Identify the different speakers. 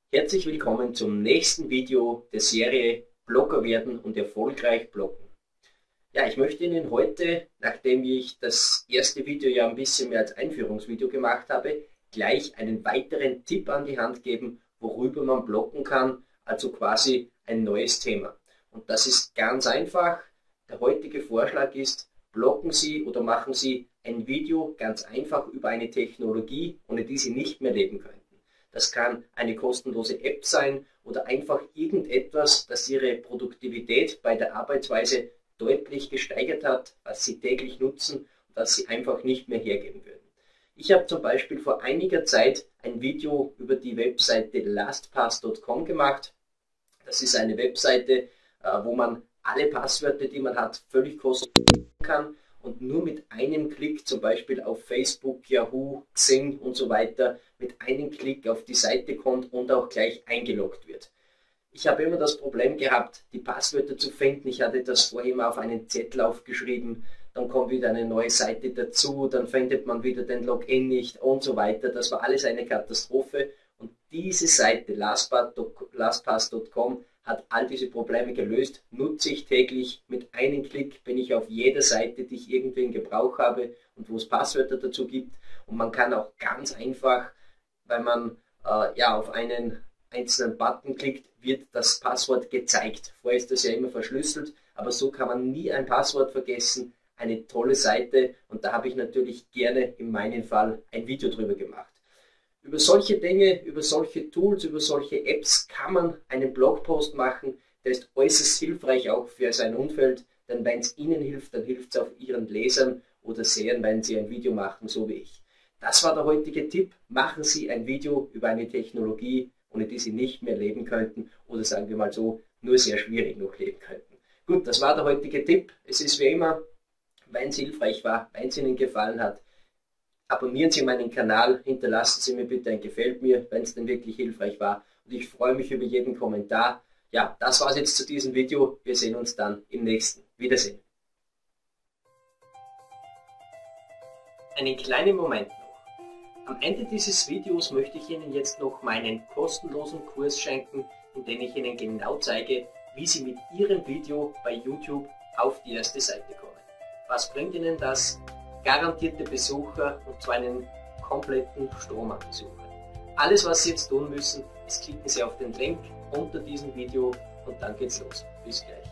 Speaker 1: Herzlich willkommen zum nächsten Video der Serie Blogger werden und erfolgreich bloggen. Ja, ich möchte Ihnen heute, nachdem ich das erste Video ja ein bisschen mehr als Einführungsvideo gemacht habe, gleich einen weiteren Tipp an die Hand geben, worüber man bloggen kann, also quasi ein neues Thema. Und das ist ganz einfach. Der heutige Vorschlag ist, bloggen Sie oder machen Sie ein Video ganz einfach über eine Technologie, ohne die Sie nicht mehr leben könnten. Das kann eine kostenlose App sein oder einfach irgendetwas, das Ihre Produktivität bei der Arbeitsweise deutlich gesteigert hat, was Sie täglich nutzen und das Sie einfach nicht mehr hergeben würden. Ich habe zum Beispiel vor einiger Zeit ein Video über die Webseite LastPass.com gemacht. Das ist eine Webseite, wo man alle Passwörter, die man hat, völlig kostenlos kann und nur mit einem Klick, zum Beispiel auf Facebook, Yahoo, Xing und so weiter, mit einem Klick auf die Seite kommt und auch gleich eingeloggt wird. Ich habe immer das Problem gehabt, die Passwörter zu finden. Ich hatte das vorher immer auf einen Zettel aufgeschrieben, dann kommt wieder eine neue Seite dazu, dann findet man wieder den Login nicht und so weiter. Das war alles eine Katastrophe und diese Seite LastPass.com hat all diese Probleme gelöst, nutze ich täglich. Mit einem Klick bin ich auf jeder Seite, die ich irgendwie in Gebrauch habe und wo es Passwörter dazu gibt. Und man kann auch ganz einfach, weil man auf einen einzelnen Button klickt, wird das Passwort gezeigt. Vorher ist das ja immer verschlüsselt, aber so kann man nie ein Passwort vergessen. Eine tolle Seite und da habe ich natürlich gerne in meinem Fall ein Video drüber gemacht. Über solche Dinge, über solche Tools, über solche Apps kann man einen Blogpost machen. Der ist äußerst hilfreich auch für sein Umfeld, denn wenn es Ihnen hilft, dann hilft es auch Ihren Lesern oder Sehern, wenn Sie ein Video machen, so wie ich. Das war der heutige Tipp. Machen Sie ein Video über eine Technologie, ohne die Sie nicht mehr leben könnten oder sagen wir mal so, nur sehr schwierig noch leben könnten. Gut, das war der heutige Tipp. Es ist wie immer, wenn es hilfreich war, wenn es Ihnen gefallen hat, abonnieren Sie meinen Kanal, hinterlassen Sie mir bitte ein Gefällt mir, wenn es denn wirklich hilfreich war. Und ich freue mich über jeden Kommentar. Ja, das war es jetzt zu diesem Video. Wir sehen uns dann im nächsten. Wiedersehen. Einen kleinen Moment noch. Am Ende dieses Videos möchte ich Ihnen jetzt noch meinen kostenlosen Kurs schenken, in dem ich Ihnen genau zeige, wie Sie mit Ihrem Video bei YouTube auf die erste Seite kommen. Was bringt Ihnen das? Garantierte Besucher und zwar einen kompletten Strom an Besuchern. Alles, was Sie jetzt tun müssen, ist klicken Sie auf den Link unter diesem Video und dann geht's los. Bis gleich.